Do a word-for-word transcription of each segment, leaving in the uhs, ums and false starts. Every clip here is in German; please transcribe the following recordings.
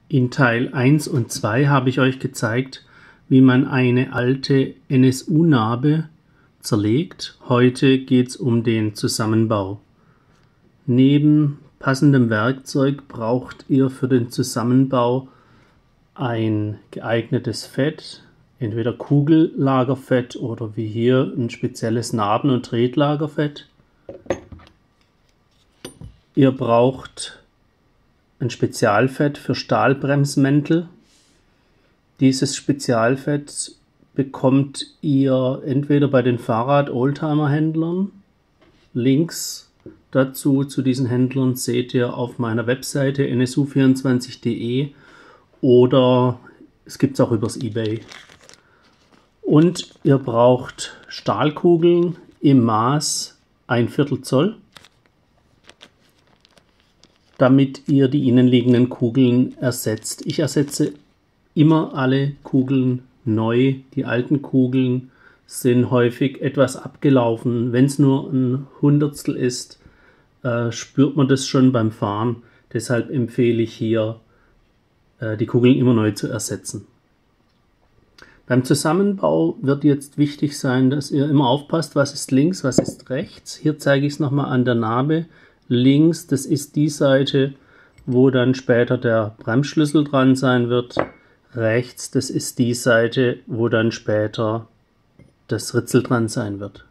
In Teil eins und zwei habe ich euch gezeigt, wie man eine alte N S U-Narbe zerlegt. Heute geht es um den Zusammenbau. Neben passendem Werkzeug braucht ihr für den Zusammenbau ein geeignetes Fett, entweder Kugellagerfett oder wie hier ein spezielles Narben- und Tretlagerfett. Ihr braucht ein Spezialfett für Stahlbremsmäntel. Dieses Spezialfett bekommt ihr entweder bei den Fahrrad-Oldtimer-Händlern. Links dazu zu diesen Händlern seht ihr auf meiner Webseite N S U vierundzwanzig punkt de oder es gibt es auch übers eBay. Und ihr braucht Stahlkugeln im Maß ein Viertel Zoll, damit ihr die innenliegenden Kugeln ersetzt. Ich ersetze immer alle Kugeln neu. Die alten Kugeln sind häufig etwas abgelaufen. Wenn es nur ein Hundertstel ist, äh, spürt man das schon beim Fahren. Deshalb empfehle ich hier, äh, die Kugeln immer neu zu ersetzen. Beim Zusammenbau wird jetzt wichtig sein, dass ihr immer aufpasst, was ist links, was ist rechts. Hier zeige ich es nochmal an der Narbe. Links, das ist die Seite, wo dann später der Bremsschlüssel dran sein wird. Rechts, das ist die Seite, wo dann später das Ritzel dran sein wird.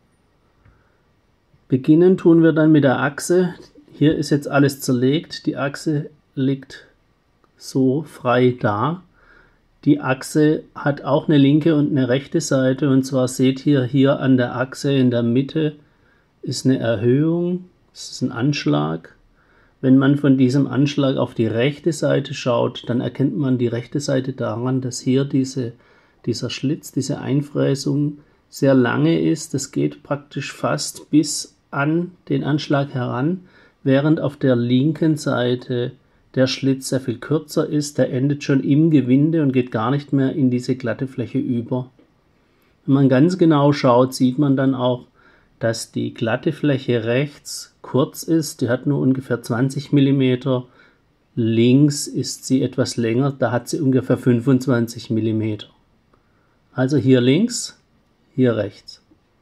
Beginnen tun wir dann mit der Achse. Hier ist jetzt alles zerlegt. Die Achse liegt so frei da. Die Achse hat auch eine linke und eine rechte Seite. Und zwar seht ihr hier an der Achse in der Mitte ist eine Erhöhung. Das ist ein Anschlag. Wenn man von diesem Anschlag auf die rechte Seite schaut, dann erkennt man die rechte Seite daran, dass hier diese, dieser Schlitz, diese Einfräsung sehr lange ist. Das geht praktisch fast bis an den Anschlag heran, während auf der linken Seite der Schlitz sehr viel kürzer ist. Der endet schon im Gewinde und geht gar nicht mehr in diese glatte Fläche über. Wenn man ganz genau schaut, sieht man dann auch, dass die glatte Fläche rechts kurz ist, die hat nur ungefähr zwanzig Millimeter, links ist sie etwas länger, da hat sie ungefähr fünfundzwanzig Millimeter. Also hier links, hier rechts.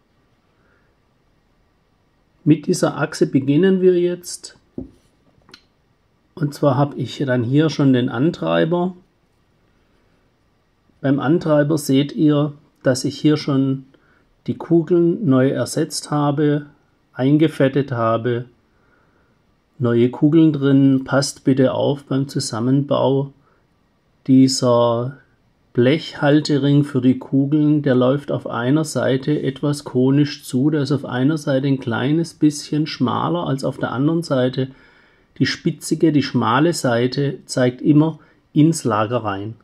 Mit dieser Achse beginnen wir jetzt, und zwar habe ich dann hier schon den Antreiber. Beim Antreiber seht ihr, dass ich hier schon die Kugeln neu ersetzt habe, eingefettet habe, neue Kugeln drin. Passt bitte auf beim Zusammenbau. Dieser Blechhaltering für die Kugeln, der läuft auf einer Seite etwas konisch zu. Der ist auf einer Seite ein kleines bisschen schmaler als auf der anderen Seite. Die spitzige, die schmale Seite zeigt immer ins Lager rein.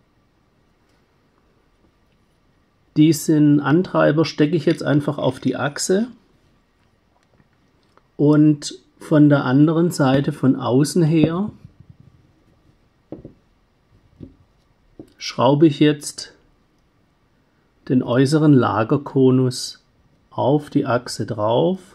Diesen Antreiber stecke ich jetzt einfach auf die Achse und von der anderen Seite, von außen her, schraube ich jetzt den äußeren Lagerkonus auf die Achse drauf.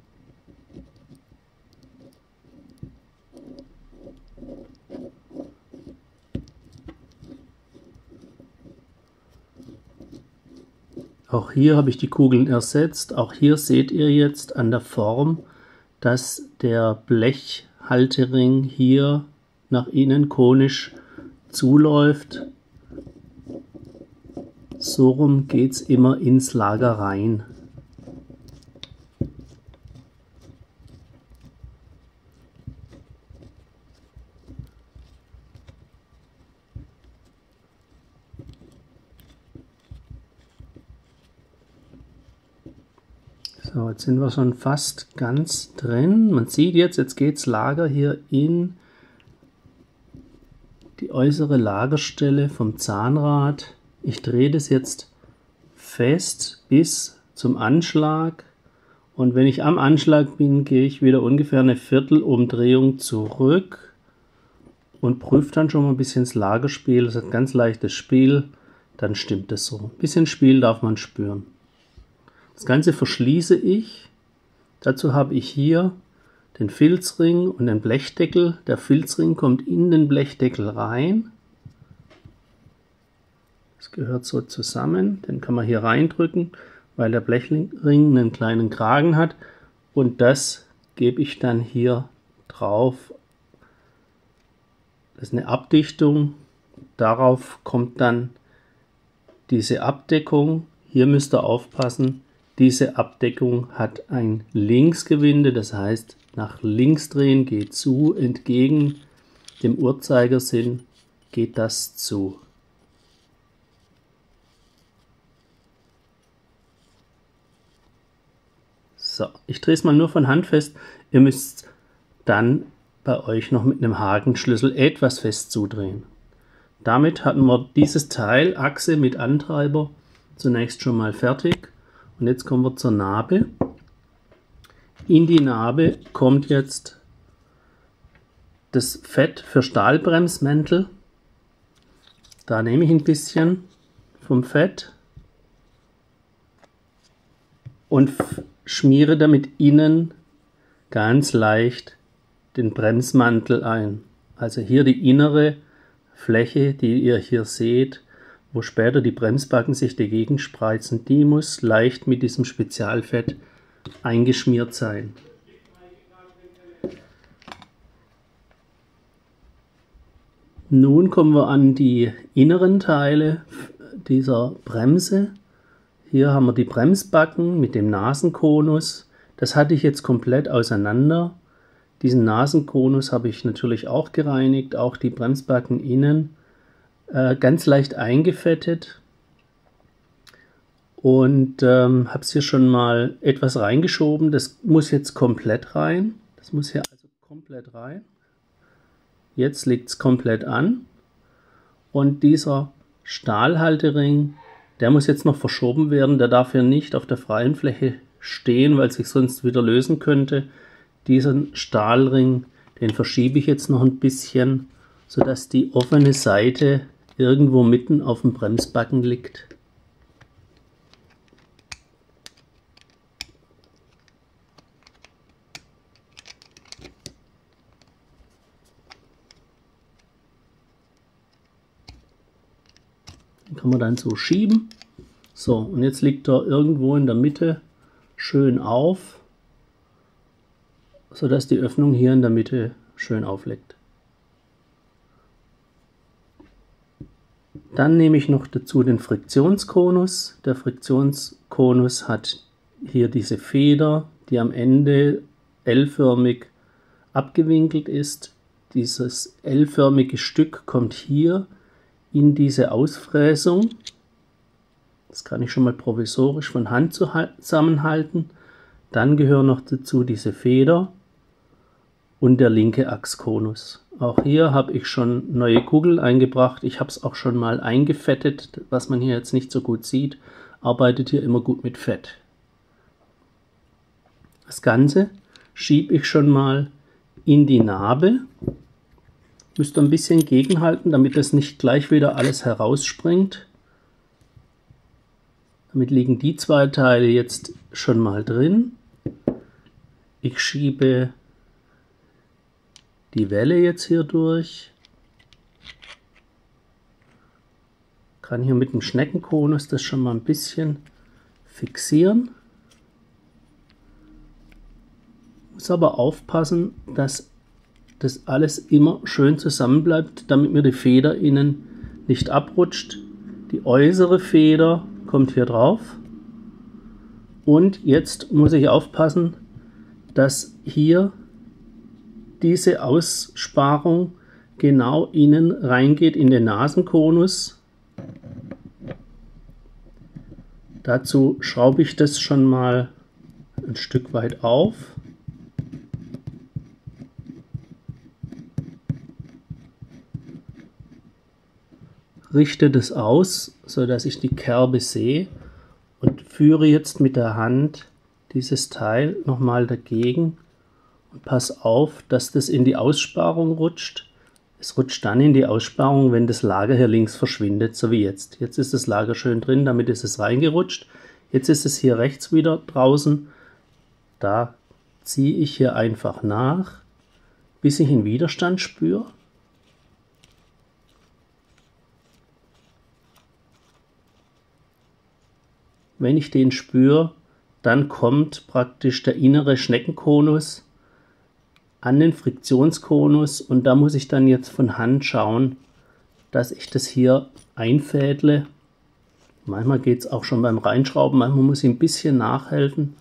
Auch hier habe ich die Kugeln ersetzt. Auch hier seht ihr jetzt an der Form, dass der Blechhaltering hier nach innen konisch zuläuft. So rum geht es immer ins Lager rein. So, jetzt sind wir schon fast ganz drin. Man sieht jetzt, jetzt geht das Lager hier in die äußere Lagerstelle vom Zahnrad. Ich drehe das jetzt fest bis zum Anschlag. Und wenn ich am Anschlag bin, gehe ich wieder ungefähr eine Viertelumdrehung zurück und prüfe dann schon mal ein bisschen das Lagerspiel. Das ist ein ganz leichtes Spiel, dann stimmt es so. Ein bisschen Spiel darf man spüren. Das Ganze verschließe ich. Dazu habe ich hier den Filzring und den Blechdeckel. Der Filzring kommt in den Blechdeckel rein. Das gehört so zusammen, den kann man hier reindrücken, weil der Blechring einen kleinen Kragen hat, und das gebe ich dann hier drauf. Das ist eine Abdichtung, darauf kommt dann diese Abdeckung. Hier müsst ihr aufpassen, diese Abdeckung hat ein Linksgewinde, das heißt nach links drehen geht zu, entgegen dem Uhrzeigersinn geht das zu. So, ich drehe es mal nur von Hand fest. Ihr müsst dann bei euch noch mit einem Hakenschlüssel etwas fest zudrehen. Damit hatten wir dieses Teil, Achse mit Antreiber, zunächst schon mal fertig. Und jetzt kommen wir zur Nabe. In die Nabe kommt jetzt das Fett für Stahlbremsmäntel. Da nehme ich ein bisschen vom Fett und schmiere damit innen ganz leicht den Bremsmantel ein. Also hier die innere Fläche, die ihr hier seht, wo später die Bremsbacken sich dagegen spreizen, die muss leicht mit diesem Spezialfett eingeschmiert sein. Nun kommen wir an die inneren Teile dieser Bremse. Hier haben wir die Bremsbacken mit dem Nasenkonus. Das hatte ich jetzt komplett auseinander. Diesen Nasenkonus habe ich natürlich auch gereinigt, auch die Bremsbacken innen äh, ganz leicht eingefettet. Und ähm, habe es hier schon mal etwas reingeschoben. Das muss jetzt komplett rein. Das muss hier also komplett rein. Jetzt liegt es komplett an. Und dieser Stahlhaltering, der muss jetzt noch verschoben werden. Der darf hier nicht auf der freien Fläche stehen, weil sich sonst wieder lösen könnte. Diesen Stahlring, den verschiebe ich jetzt noch ein bisschen, sodass die offene Seite irgendwo mitten auf dem Bremsbacken liegt. Den kann man dann so schieben. So, und jetzt liegt er irgendwo in der Mitte schön auf, sodass die Öffnung hier in der Mitte schön aufliegt. Dann nehme ich noch dazu den Friktionskonus. Der Friktionskonus hat hier diese Feder, die am Ende L-förmig abgewinkelt ist. Dieses L-förmige Stück kommt hier in diese Ausfräsung. Das kann ich schon mal provisorisch von Hand zusammenhalten. Dann gehören noch dazu diese Feder und der linke Achskonus. Auch hier habe ich schon neue Kugeln eingebracht. Ich habe es auch schon mal eingefettet, was man hier jetzt nicht so gut sieht. Arbeitet hier immer gut mit Fett. Das Ganze schiebe ich schon mal in die Nabe. Müsst ihr ein bisschen gegenhalten, damit das nicht gleich wieder alles herausspringt. Damit liegen die zwei Teile jetzt schon mal drin. Ich schiebe die Welle jetzt hier durch. Kann hier mit dem Schneckenkonus das schon mal ein bisschen fixieren. Muss aber aufpassen, dass das alles immer schön zusammen bleibt, damit mir die Feder innen nicht abrutscht. Die äußere Feder kommt hier drauf. Und jetzt muss ich aufpassen, dass hier diese Aussparung genau innen reingeht in den Nasenkonus. Dazu schraube ich das schon mal ein Stück weit auf. Richte das aus, so dass ich die Kerbe sehe, und führe jetzt mit der Hand dieses Teil nochmal dagegen und pass auf, dass das in die Aussparung rutscht. Es rutscht dann in die Aussparung, wenn das Lager hier links verschwindet, so wie jetzt. Jetzt ist das Lager schön drin, damit ist es reingerutscht. Jetzt ist es hier rechts wieder draußen. Da ziehe ich hier einfach nach, bis ich einen Widerstand spüre. wenn ich den spüre, dann kommt praktisch der innere Schneckenkonus an den Friktionskonus und da muss ich dann jetzt von Hand schauen, dass ich das hier einfädle. Manchmal geht es auch schon beim Reinschrauben, manchmal muss ich ein bisschen nachhelfen.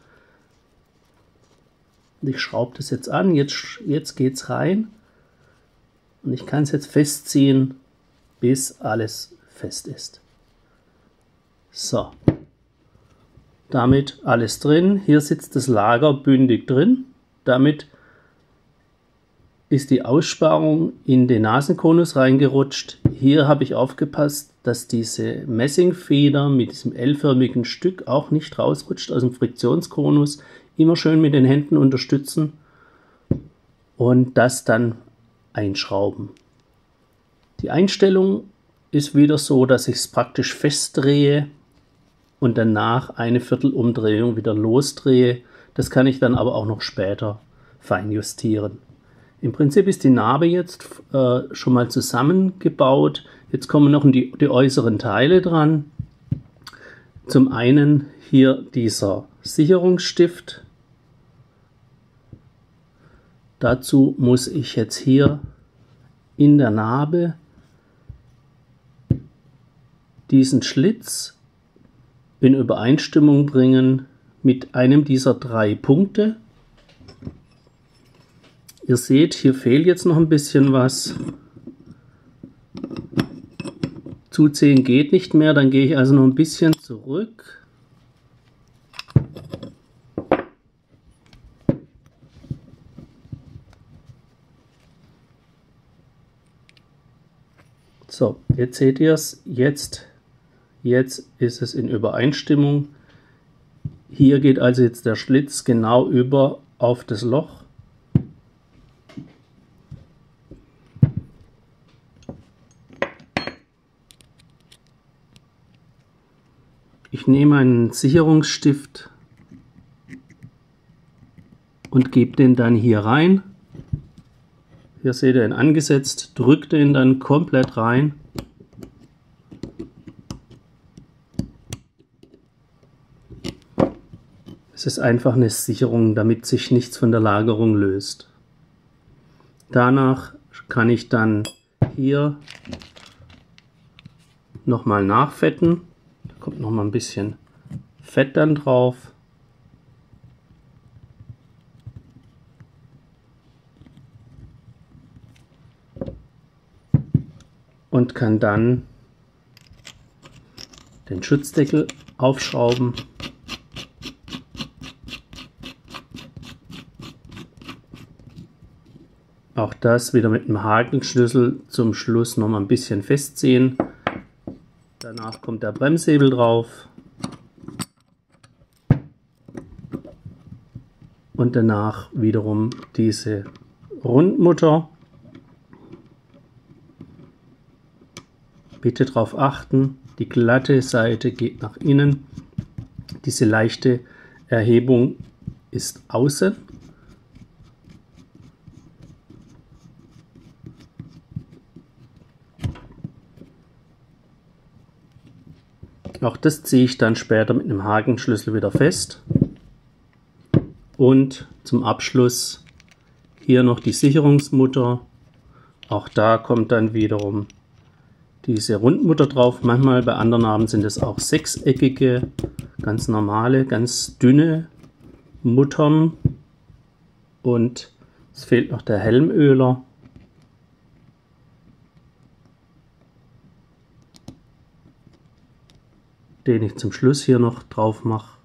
Ich schraube das jetzt an, jetzt, jetzt geht es rein und ich kann es jetzt festziehen, bis alles fest ist. So, damit alles drin. Hier sitzt das Lager bündig drin. Damit ist die Aussparung in den Nasenkonus reingerutscht. Hier habe ich aufgepasst, dass diese Messingfeder mit diesem L-förmigen Stück auch nicht rausrutscht aus dem Friktionskonus. Immer schön mit den Händen unterstützen und das dann einschrauben. Die Einstellung ist wieder so, dass ich es praktisch festdrehe und danach eine Viertelumdrehung wieder losdrehe. Das kann ich dann aber auch noch später fein justieren. Im Prinzip ist die Narbe jetzt äh, schon mal zusammengebaut. Jetzt kommen noch die, die äußeren Teile dran. Zum einen hier dieser Sicherungsstift. Dazu muss ich jetzt hier in der Narbe diesen Schlitz in Übereinstimmung bringen mit einem dieser drei Punkte. Ihr seht, hier fehlt jetzt noch ein bisschen was. Zuziehen geht nicht mehr, dann gehe ich also noch ein bisschen zurück. So, jetzt seht ihr es, jetzt, jetzt ist es in Übereinstimmung. Hier geht also jetzt der Schlitz genau über auf das Loch. Ich nehme einen Sicherungsstift und gebe den dann hier rein. Hier seht ihr ihn angesetzt, drückt den dann komplett rein. Es ist einfach eine Sicherung, damit sich nichts von der Lagerung löst. Danach kann ich dann hier nochmal nachfetten. Da kommt noch mal ein bisschen Fett dann drauf. Und kann dann den Schutzdeckel aufschrauben. Auch das wieder mit dem Hakenschlüssel zum Schluss noch mal ein bisschen festziehen. Danach kommt der Bremshebel drauf. Und danach wiederum diese Rundmutter. Bitte darauf achten, die glatte Seite geht nach innen. Diese leichte Erhebung ist außen. Auch das ziehe ich dann später mit einem Hakenschlüssel wieder fest. Und zum Abschluss hier noch die Sicherungsmutter. Auch da kommt dann wiederum diese Rundmutter drauf. Manchmal bei anderen Narben sind es auch sechseckige, ganz normale, ganz dünne Muttern. Und es fehlt noch der Helmöler. Den ich zum Schluss hier noch drauf mache.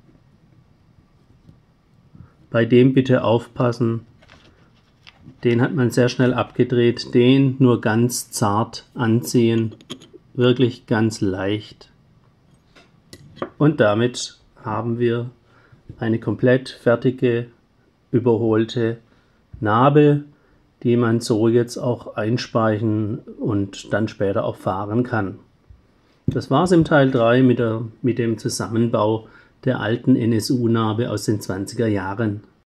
Bei dem bitte aufpassen. Den hat man sehr schnell abgedreht. Den nur ganz zart anziehen. Wirklich ganz leicht. Und damit haben wir eine komplett fertige, überholte Narbe, die man so jetzt auch einspeichen und dann später auch fahren kann. Das war es im Teil drei mit, der, mit dem Zusammenbau der alten N S U-Narbe aus den zwanziger Jahren.